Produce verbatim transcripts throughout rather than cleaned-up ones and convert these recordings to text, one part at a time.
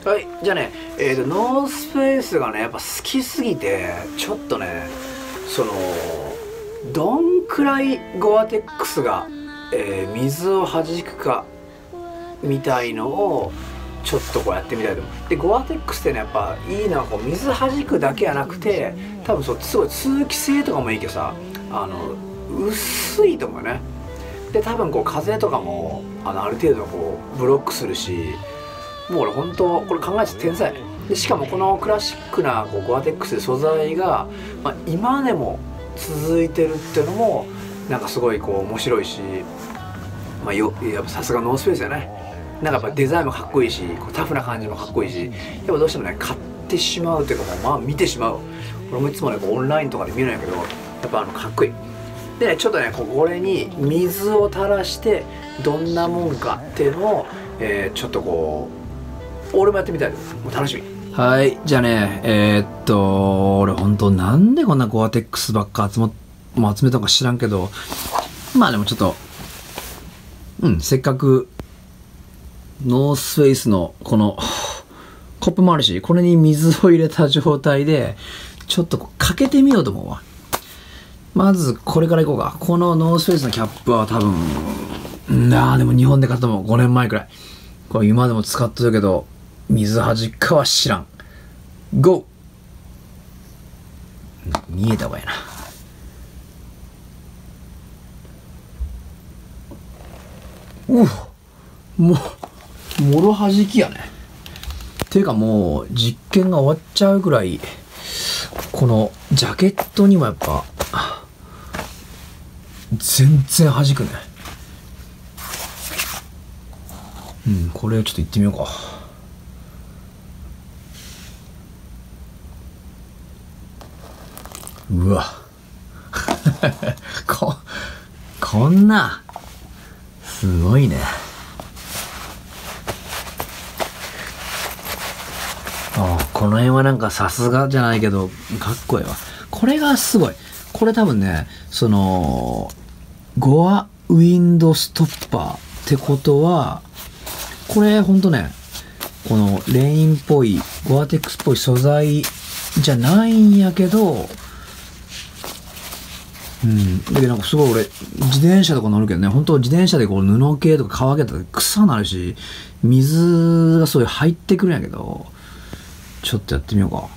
はい、じゃあね、えーと、ノースフェイスがね、やっぱ好きすぎて、ちょっとね、その、どんくらいゴアテックスが、えー、水を弾くか、みたいのを、ちょっとこうやってみたいと思う。で、ゴアテックスってね、やっぱいいのは、こう、水弾くだけじゃなくて、多分そう、すごい通気性とかもいいけどさ、あの、薄いと思うね。で、多分こう、風とかも、あの、ある程度こう、ブロックするし、もう俺本当これ考えて天才で、しかもこのクラシックなこうゴアテックスで素材が、まあ、今でも続いてるっていうのもなんかすごいこう面白いし、まあ、よやっぱさすがノースフェイスだね。なんかやっぱデザインもかっこいいし、こうタフな感じもかっこいいし、やっぱどうしてもね買ってしまうというか、まあ見てしまう。俺もいつもねこうオンラインとかで見るんやけど、やっぱあのかっこいい。でね、ちょっとねこれに水を垂らしてどんなもんかっていうのを、えー、ちょっとこう俺もやってみたいです。もう楽しみ。はい、じゃあね、えー、っと、俺ほんとなんでこんなゴアテックスばっか集ま、もう集めたのか知らんけど、まあでもちょっと、うん、せっかく、ノースフェイスのこの、コップもあるし、これに水を入れた状態で、ちょっとこうかけてみようと思うわ。まず、これからいこうか。このノースフェイスのキャップは多分、なあ、でも日本で買ったもんごねんまえくらい。これ今でも使ってるけど、水はじっかは知らん。ゴー！見えたわやな。うわもう、もろはじきやね。ていうかもう、実験が終わっちゃうくらい、このジャケットにもやっぱ、全然はじくね。うん、これちょっといってみようか。うわここんなすごいね。ああ、この辺はなんかさすがじゃないけどかっこいいわ。これがすごい。これ多分ね、そのゴアウィンドストッパーってことは、これほんとね、このレインっぽいゴアテックスっぽい素材じゃないんやけど、うん。だけどなんかすごい俺、自転車とか乗るけどね、本当自転車でこう布系とか乾けたら草なるし、水がそういう入ってくるんやけど、ちょっとやってみようか。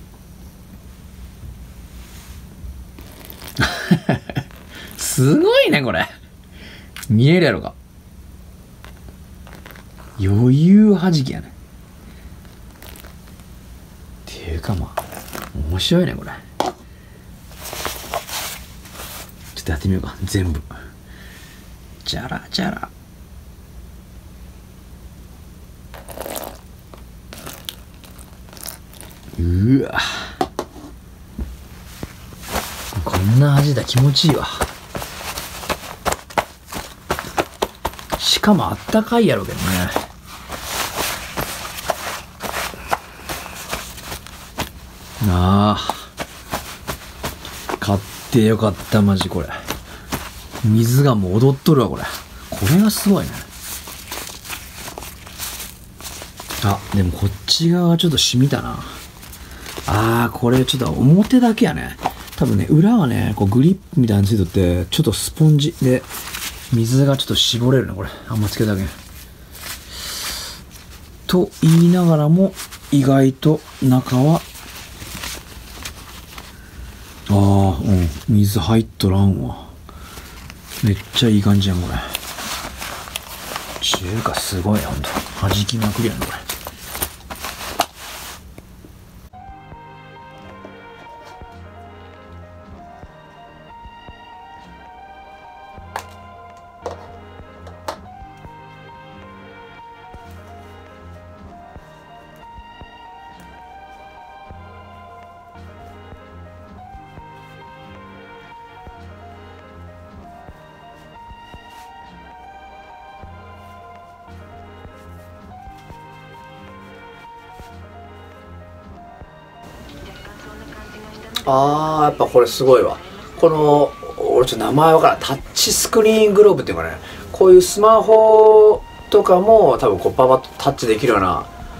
すごいね、これ。見えるやろか。余裕はじきやね。っていうかまあ、面白いね、これ。ちょっとやってみようか、全部。じゃらじゃら。うわ。こんな味だ、気持ちいいわ。しかもあったかいやろうけどね。ああ。買ってよかった、マジこれ。水がもう踊っとるわ、これ。これがすごいね。あ、でもこっち側ちょっと染みたな。あー、これちょっと表だけやね。多分ね、裏はね、こうグリップみたいについとって、ちょっとスポンジで、水がちょっと絞れるね、これ。あんまつけただけ。と言いながらも、意外と中は、ああ、うん、水入っとらんわ。めっちゃいい感じやん、これ。中華すごいな、ほんと。弾きまくりやん、これ。あー、やっぱこれすごいわ。この、俺ちょっと名前わからん。タッチスクリーングローブっていうかね、こういうスマホとかも多分こうパパッとタッチできるような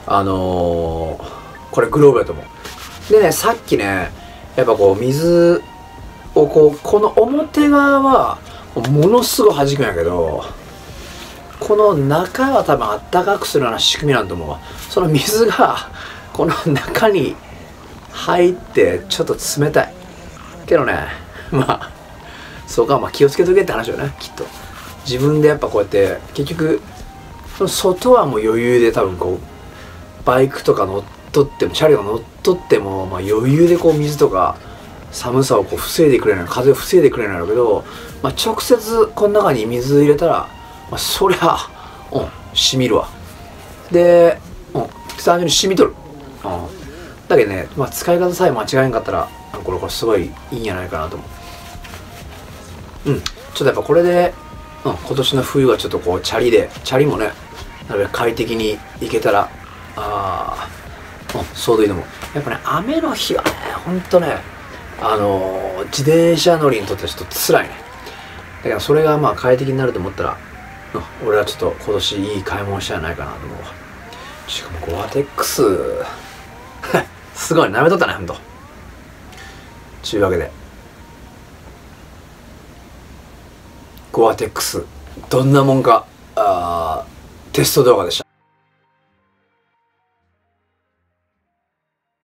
あのー、これグローブやと思う。でね、さっきねやっぱこう水をこうこの表側はものすごい弾くんやけど、この中は多分あったかくするような仕組みなんと思うわ。その水がこの中に入ってちょっと冷たいけどね、まあそうか、まあ気をつけとけって話よね、きっと。自分でやっぱこうやって結局その外はもう余裕で多分こうバイクとか乗っ取ってもチャリが乗っ取っても、まあ、余裕でこう水とか寒さをこう防いでくれない、風を防いでくれないんだけど、まあ、直接この中に水入れたら、まあ、そりゃうん染みるわ。で、うん、単純に染みとる。うん、だけどね、まあ、使い方さえ間違えんかったらこれこれすごいいいんじゃないかなと思う。うん、ちょっとやっぱこれで、うん、今年の冬はちょっとこうチャリでチャリもねなるべく快適に行けたら、ああ、うん、そうでいいと思う。やっぱね雨の日はねほんとねあのー、自転車乗りにとってはちょっと辛いね。だからそれがまあ快適になると思ったら、うん、俺はちょっと今年いい買い物したんじゃないかなと思うわ。しかもゴアテックスすごい舐めとったねほんと。ちゅうわけでゴアテックスどんなもんかあテスト動画でした。